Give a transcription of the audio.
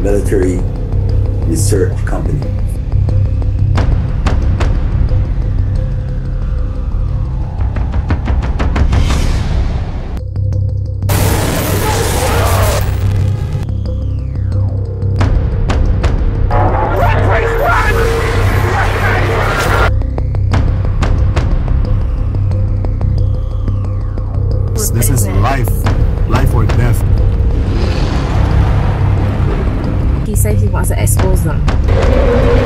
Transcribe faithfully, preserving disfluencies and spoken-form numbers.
military research company. This is life, life or death. He said he wants to expose them.